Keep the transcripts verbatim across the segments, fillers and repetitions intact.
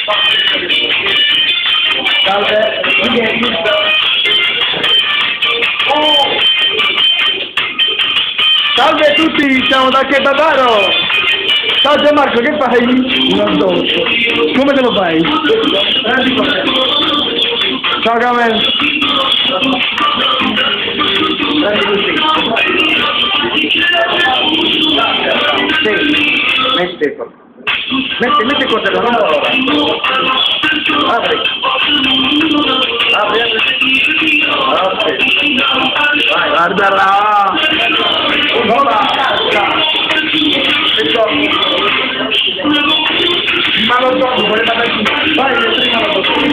Salve, chi è visto? Oh! Salve a tutti, siamo da Chetataro! Ciao Gianmarco, che fai? Non so. Come te lo fai? Ciao Camel! Sì, mette qua. Mette, mette cosa da non allora. Apri. Apri, apri. Apri. Vai, guardala. Guarda. Ma lo so, voleva darci. Vai, prima lo so.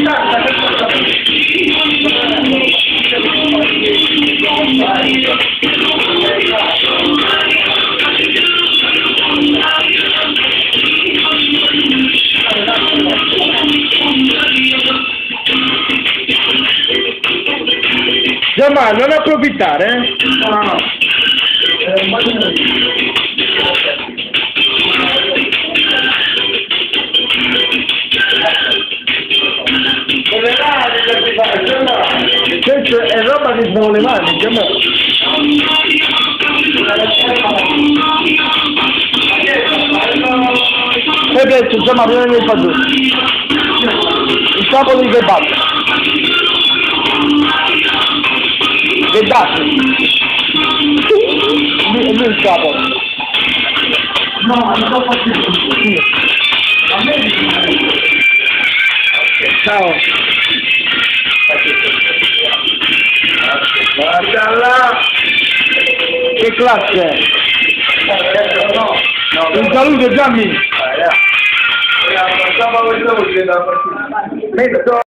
Giamma, non approfittare, eh? No, no, no. Questo è roba che sono le mani, Giamma. E penso, Giamma, prima di fare il capo di kebab. Gheddafi! Lì, lì il capo! No, non lo faccio più! A me ciao! Guardala! Che classe! Un saluto Gianni!